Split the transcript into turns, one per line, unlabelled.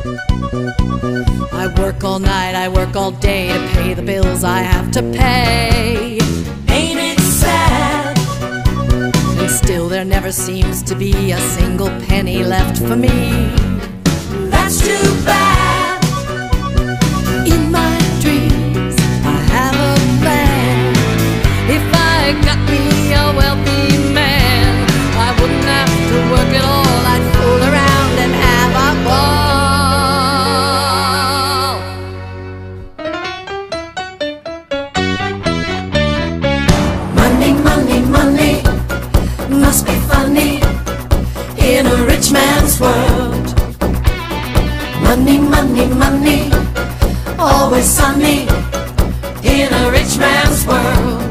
I work all night, I work all day to pay the bills I have to pay.
Ain't it sad?
And still there never seems to be a single penny left for me.
That's too bad.
In my dreams I have a plan. If I got me a wealthy man, I wouldn't have to work at all. I'd fool around and have a ball.
Money, money, money must be funny in a rich man's world. Money, money, money, always sunny in a rich man's world.